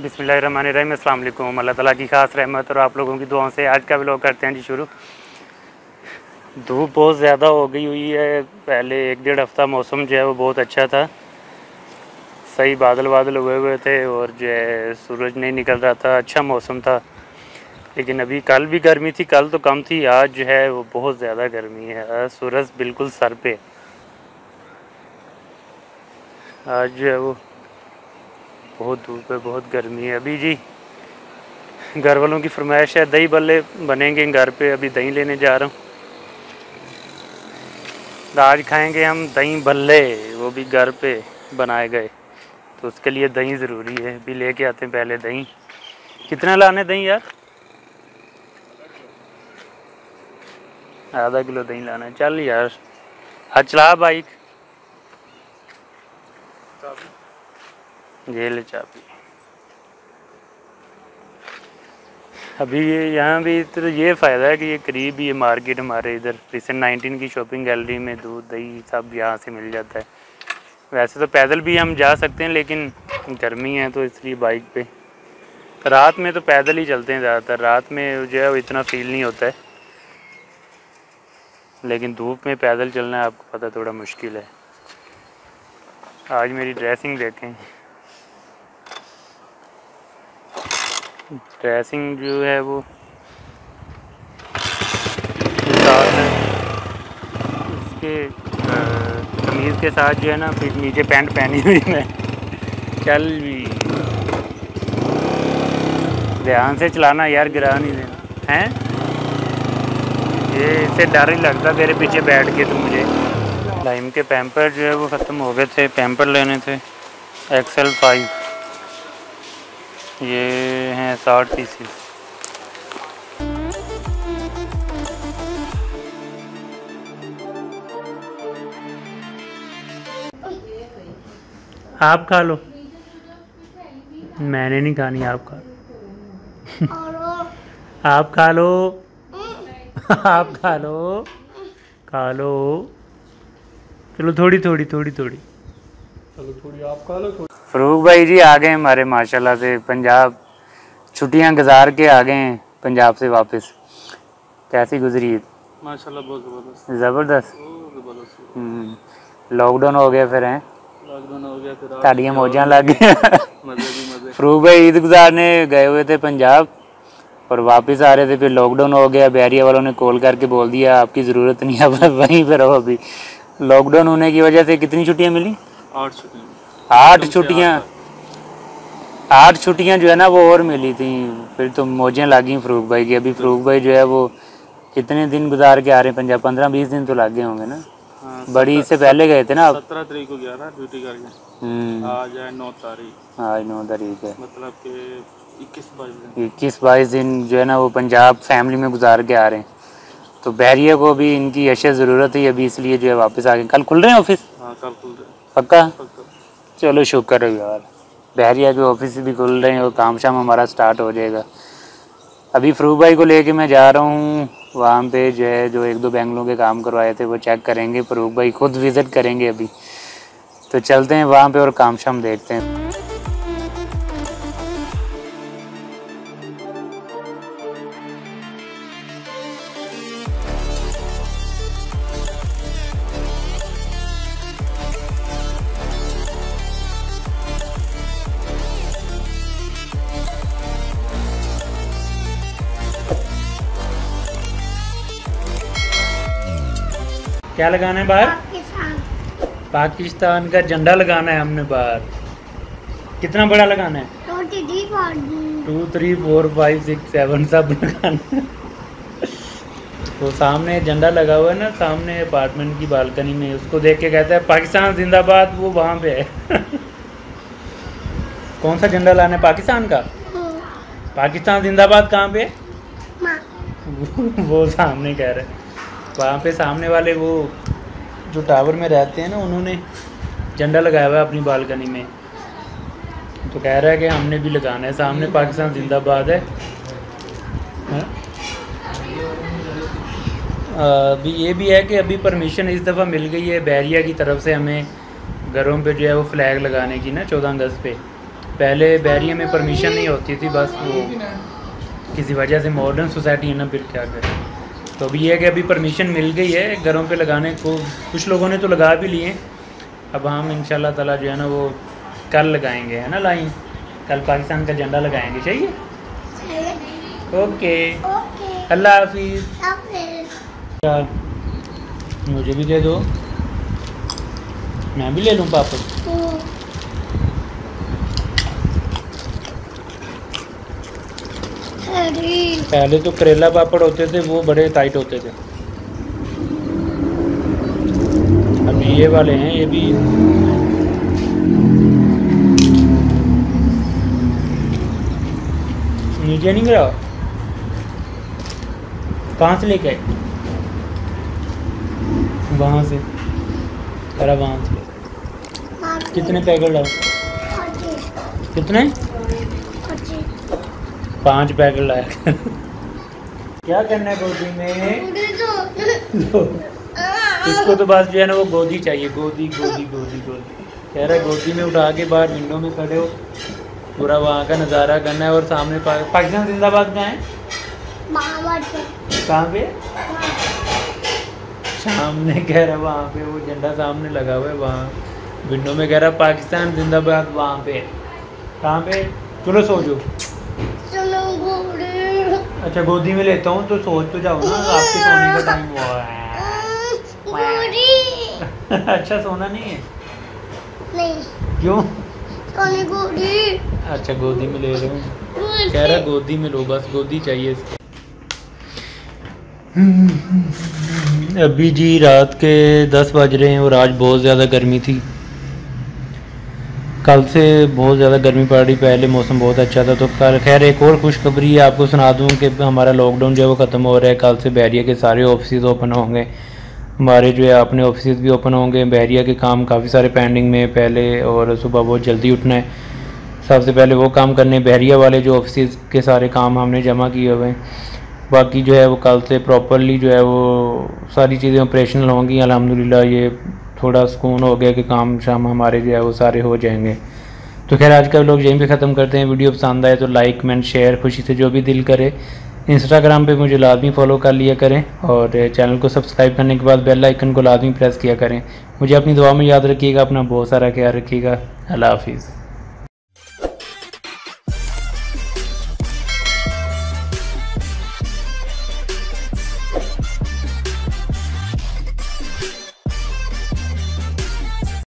बिस्मिल्लाहिर्रहमानिर्रहीम। अस्सलाम वालेकुम। अल्लाह ताला की खास रहमत और आप लोगों की दुआओं से आज का व्लॉग करते हैं जी शुरू। धूप बहुत ज़्यादा हो गई हुई है। पहले 1-1.5 हफ़्ता मौसम जो है वो बहुत अच्छा था, सही बादल बादल हुए हुए थे और जो है सूरज नहीं निकल रहा था, अच्छा मौसम था। लेकिन अभी कल भी गर्मी थी, कल तो कम थी, आज जो है वो बहुत ज़्यादा गर्मी है। आज सूरज बिल्कुल सर पे, आज जो है वो बहुत धूप है, बहुत गर्मी है। अभी जी घर वालों की फरमाइश है, दही बल्ले बनेंगे घर पे, अभी दही लेने जा रहा हूँ। आज खाएंगे हम दही बल्ले, वो भी घर पे बनाए गए, तो उसके लिए दही ज़रूरी है। अभी लेके आते हैं पहले दही। कितना लाने दही यार? आधा किलो दही लाना है। चल यार, आज चला बाइक, ये ले चाबी। अभी यहाँ भी तो ये फ़ायदा है कि ये करीब ही है मार्केट हमारे इधर। रिसेंट 19 की शॉपिंग गैलरी में दूध दही सब यहाँ से मिल जाता है। वैसे तो पैदल भी हम जा सकते हैं, लेकिन गर्मी है तो इसलिए बाइक पे। रात में तो पैदल ही चलते हैं ज़्यादातर, रात में जो है वो इतना फील नहीं होता है, लेकिन धूप में पैदल चलना आपको पता थोड़ा मुश्किल है। आज मेरी ड्रेसिंग देखें, ड्रेसिंग जो है वो साथ है इसके कमीज़ के साथ जो है ना, फिर नीचे पैंट पहनी हुई मैं। चल भी ध्यान से चलाना यार, गिरा नहीं देना हैं। ये इससे डर ही लगता तेरे पीछे बैठ के। तो मुझे लाइम के पैम्पर जो है वो ख़त्म हो गए थे, पैम्पर लेने थे XL 5, ये हैं 60 cc। आप खा लो, मैंने नहीं खानी, आप खा लो। आप खा लो, आप खा लो, खा लो। चलो थोड़ी थोड़ी थोड़ी थोड़ी, चलो थोड़ी आप खा लो। फरूक भाई जी आ गए हमारे माशाल्लाह से पंजाब, छुट्टियां गुजार के आ गए हैं पंजाब से वापस। कैसी गुजरी ईद? माशाल्लाह बहुत ज़बरदस्त। लॉकडाउन हो गया फिर हैं, लॉकडाउन हो गया फिर ताड़ियाँ मौजां लग गई। मजे। फरूक भाई ईद गुजारने गए हुए थे पंजाब और वापस आ रहे थे, फिर लॉकडाउन हो गया। बैरिया वालों ने कॉल करके बोल दिया आपकी ज़रूरत नहीं है, अब वहीं पर रहो। अभी लॉकडाउन होने की वजह से कितनी छुट्टियाँ मिली? 8 छुट्टियाँ। 8 छुट्टियाँ जो है ना वो और मिली थी। फिर तो मौजें लगी फरूक भाई की। अभी फरूक भाई जो है वो कितने दिन गुजार के आ रहे हैं पंजाब? 15-20 दिन तो लगे होंगे ना। हाँ, बड़ी इससे पहले गए थे ना आप? 17 तारीख को गया था ड्यूटी करके। आज है 9 तारीख। आज 9 तारीख है, मतलब कि 21-22 दिन जो है ना वो पंजाब फैमिली में गुजार के आ रहे हैं। तो बैरिया को भी इनकी अशद ज़रूरत है अभी, इसलिए जो है वापस आ गए। कल खुल रहे हैं ऑफिस? हाँ कल खुल रहे हैं। पक्का? चलो शुक्र है यार, बैरिया के ऑफिस भी खुल रहे हैं और काम शाम हमारा स्टार्ट हो जाएगा। अभी फरूक भाई को लेके मैं जा रहा हूँ वहाँ पे, जो है जो 1-2 बैंगलों के काम करवाए थे वो चेक करेंगे। फरूक भाई खुद विज़िट करेंगे अभी, तो चलते हैं वहाँ पे और काम शाम देखते हैं। क्या लगाना है बाहर? पाकिस्तान का झंडा लगाना है हमने बाहर। कितना बड़ा लगाना है? 2, 3, 4, 5, 6, 7 सब लगाना है। वो सामने झंडा लगा हुआ है ना, सामने अपार्टमेंट की बालकनी में, उसको देख के कहता है पाकिस्तान जिंदाबाद। वो वहाँ पे है। कौन सा झंडा लाना है? पाकिस्तान का? पाकिस्तान जिंदाबाद कहाँ पे? वो सामने कह रहे हैं, वहाँ पे सामने वाले वो जो टावर में रहते हैं ना, उन्होंने झंडा लगाया हुआ है अपनी बालकनी में। तो कह रहा है कि हमने भी लगाना है सामने, पाकिस्तान जिंदाबाद है। अभी ये भी है कि अभी परमिशन इस दफ़ा मिल गई है बैरिया की तरफ से हमें घरों पे जो है वो फ्लैग लगाने की ना 14 अगस्त पे। पहले बहरिया में परमिशन नहीं होती थी, बस वो किसी वजह से मॉडर्न सोसाइटी है ना, फिर क्या करें। तो अभी ये है कि अभी परमिशन मिल गई है घरों पे लगाने को, कुछ लोगों ने तो लगा भी लिए। अब हम इंशाल्लाह ताला जो है ना वो कल लगाएंगे, है ना लाइन, कल पाकिस्तान का झंडा लगाएंगे। चाहिए? ओके, अल्लाह हाफिज़। मुझे भी दे दो, मैं भी ले लूँ पापड़। पहले तो करेला पापड़ होते थे, वो बड़े टाइट होते थे। अब ये वाले हैं, ये भी नीचे नहीं गिरा। कहाँ से लेके आए? वहाँ से, अरे वहाँ से। कितने पैकेट लाओ? कितने? 5 पैकेट लाया। क्या करना है गोदी में? इसको तो बस जो है ना वो गोदी चाहिए, गोदी गोदी गोदी गोदी। कह रहा है गोदी में उठा के बाहर विंडो में खड़े हो, पूरा वहाँ का नज़ारा करना है। और सामने पाकिस्तान जिंदाबाद कहाँ है? कहाँ पे? सामने कह रहा वहाँ पे, वो झंडा सामने लगा हुआ है वहाँ विंडो में। कह रहा पाकिस्तान जिंदाबाद वहाँ पे। कहाँ पे? चलो सो जाओ। अच्छा गोदी में लेता हूँ तो सोच तो जाओ ना, आपके सोने का टाइम हुआ है। अच्छा सोना नहीं है? नहीं। क्यों? सोने गोदी। अच्छा गोदी में ले रहे हूँ, कह रहा गोदी में लो, बस गोदी चाहिए इसको। अभी जी रात के 10 बज रहे हैं और आज बहुत ज़्यादा गर्मी थी। कल से बहुत ज़्यादा गर्मी पड़ रही, पहले मौसम बहुत अच्छा था। तो कल खैर एक और खुशखबरी है आपको सुना दूं कि हमारा लॉकडाउन जो है वो ख़त्म हो रहा है। कल से बहरिया के सारे ऑफिस ओपन होंगे, हमारे जो है अपने ऑफिस भी ओपन होंगे। बहरिया के काम काफ़ी सारे पेंडिंग में पहले, और सुबह बहुत जल्दी उठना है, सबसे पहले वो काम करने। बहरिया वाले जो ऑफिस के सारे काम हमने जमा किए हुए हैं, बाकी जो है वो कल से प्रॉपरली जो है वो सारी चीज़ें ऑपरेशनल होंगी। अल्हम्दुलिल्लाह ये थोड़ा सुकून हो गया कि काम शाम हमारे जो है वो सारे हो जाएंगे। तो खैर आज का व्लॉग यहीं पे ख़त्म करते हैं। वीडियो पसंद आए तो लाइक कमेंट शेयर खुशी से जो भी दिल करे। इंस्टाग्राम पे मुझे लाजमी फॉलो कर लिया करें, और चैनल को सब्सक्राइब करने के बाद बेल आइकन को लाजमी प्रेस किया करें। मुझे अपनी दुआ में याद रखिएगा, अपना बहुत सारा ख्याल रखिएगा। अल्लाह हाफिज़।